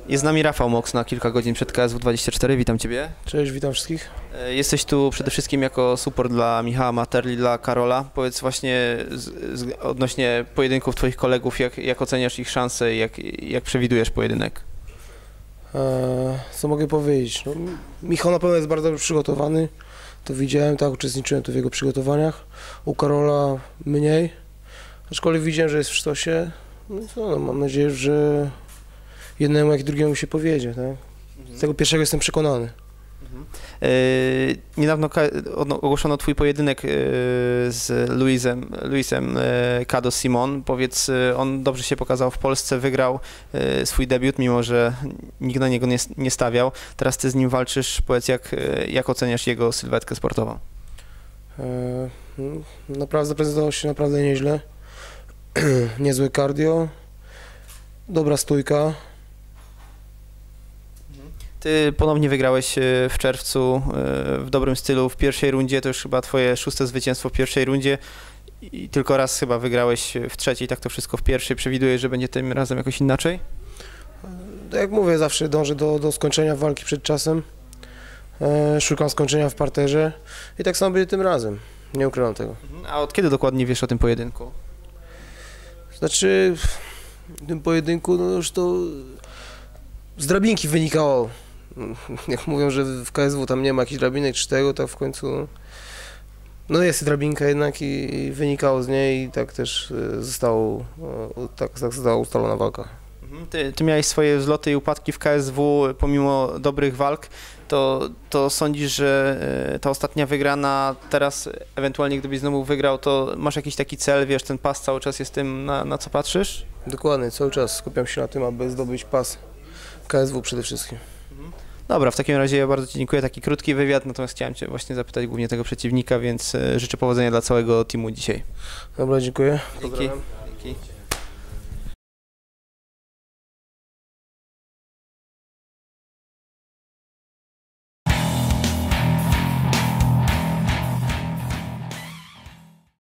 Jest z nami Rafał Moks na kilka godzin przed KSW 24. Witam Ciebie. Cześć, witam wszystkich. Jesteś tu przede wszystkim jako support dla Michała Materli, dla Karola. Powiedz właśnie odnośnie pojedynków Twoich kolegów, jak oceniasz ich szanse i jak przewidujesz pojedynek? Co mogę powiedzieć? No, Michał na pewno jest bardzo dobrze przygotowany. To widziałem, tak, uczestniczyłem tu w jego przygotowaniach. U Karola mniej. Aczkolwiek widziałem, że jest w sztosie. No, co, mam nadzieję, że jednemu jak i drugiemu się powiedzie. Tak? Z tego pierwszego jestem przekonany. Niedawno ogłoszono Twój pojedynek z Luisem Cado Simon. Powiedz, on dobrze się pokazał w Polsce, wygrał swój debiut, mimo że nikt na niego nie stawiał. Teraz Ty z nim walczysz. Powiedz, jak oceniasz jego sylwetkę sportową? Naprawdę zaprezentował się naprawdę nieźle. Niezłe cardio, dobra stójka. Ty ponownie wygrałeś w czerwcu w dobrym stylu w pierwszej rundzie, to już chyba Twoje 6. zwycięstwo w pierwszej rundzie i tylko raz chyba wygrałeś w trzeciej, tak to wszystko w pierwszej. Przewidujesz, że będzie tym razem jakoś inaczej? Jak mówię, zawsze dążę do skończenia walki przed czasem. Szukam skończenia w parterze i tak samo będzie tym razem, nie ukrywam tego. A od kiedy dokładnie wiesz o tym pojedynku? Znaczy, w tym pojedynku no już to z drabinki wynikało. Jak mówią, że w KSW tam nie ma jakichś drabinek czy tego, tak w końcu no jest drabinka jednak i wynikało z niej i tak też została ustalona walka. Ty miałeś swoje wzloty i upadki w KSW pomimo dobrych walk, to sądzisz, że ta ostatnia wygrana teraz, ewentualnie gdybyś znowu wygrał, to masz jakiś taki cel, wiesz, ten pas cały czas jest tym, na co patrzysz? Dokładnie, cały czas skupiam się na tym, aby zdobyć pas KSW przede wszystkim. Dobra, w takim razie ja bardzo Ci dziękuję, taki krótki wywiad, natomiast chciałem Cię właśnie zapytać głównie tego przeciwnika, więc życzę powodzenia dla całego teamu dzisiaj. Dobra, dziękuję. Dzięki.